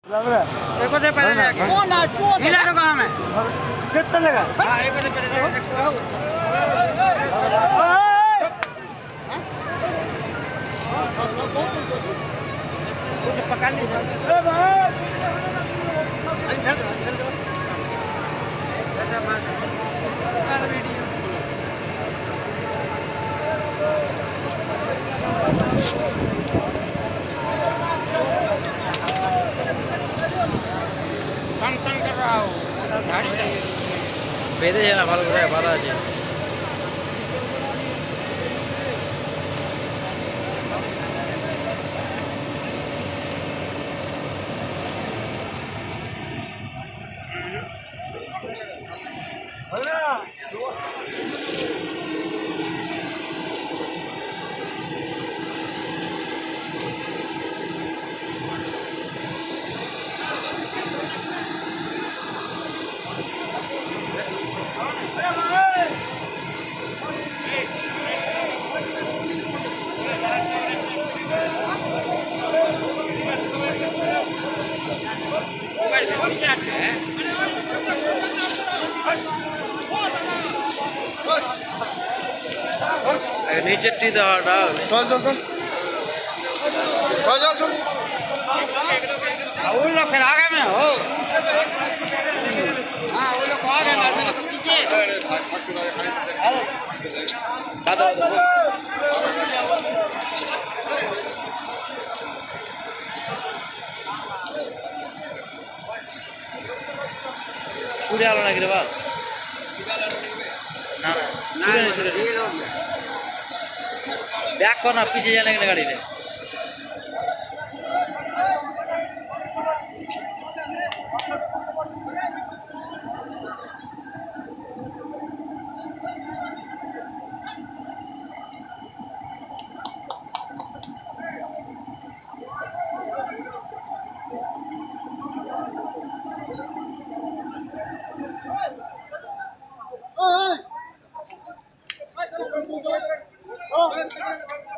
लग रहा है एक से पहले लेके कौन ना चो मिला तो काम है कितना लगा हां एक से पहले कुछ पकड़ लीजिए ए भाई कर वीडियो टन कर रहा हूँ गाड़ी चाहिए बेदे जाना भालो करे बाधा जी नीचे टी दवा डाल चल चल चल चल चल चल वो लोग फिर आगे में हो हां वो लोग आगे में पीछे पूरे आलो ना गिरवा ना ना बैक करना पीछे जाने के गाड़ी ले Oh!